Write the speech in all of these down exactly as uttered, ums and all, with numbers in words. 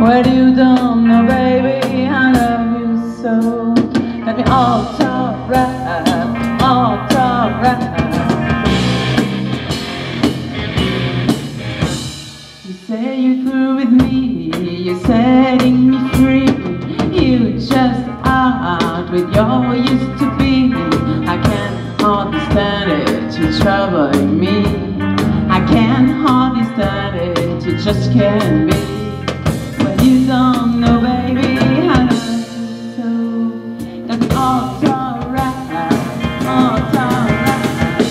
Well, you don't know, baby, I love you so. Got me all top right, all top right. You say you're through with me, you're setting me free. You just out with your used to be. I can't hardly stand it, you're troubling me. I can't hardly stand it, you just can't be. Well, you don't know, baby, I love you so. Got me all top right, all top right.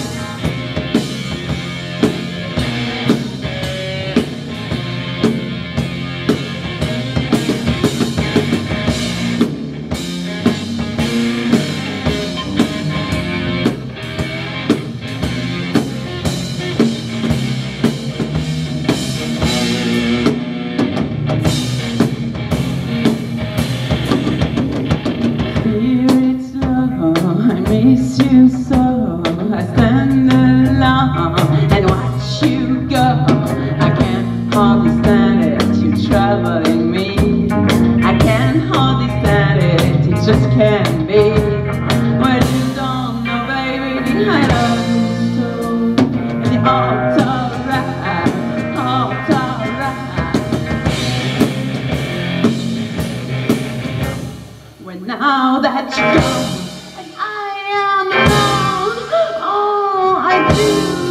I miss you so. I stand alone and watch you go. I can't hardly stand it, you're troubling me. I can't hardly stand it, it just can't be. Well, you don't know, baby, I love you so. And you're all top right, all top right. Well, now that you're gone, I do.